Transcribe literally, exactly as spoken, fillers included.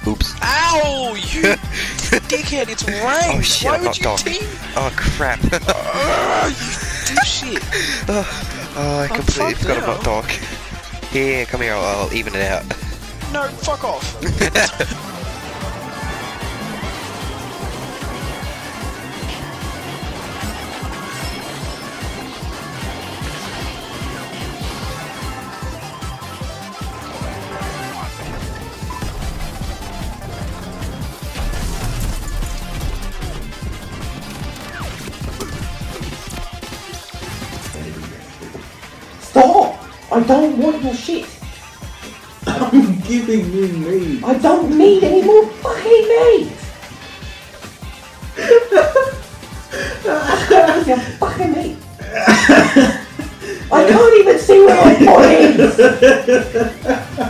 Oops. Ow! You dickhead, it's rain! Oh shit, Why I would got you dog. team? Oh crap. Oh, you do shit. oh, oh, I I'm completely fucked forgot now. about dog. Here, come here, I'll, I'll even it out. No, fuck off. Stop! I don't want your shit! I'm giving you meat. I don't need any more fucking meat! You're fucking meat! I can't even see where my body is!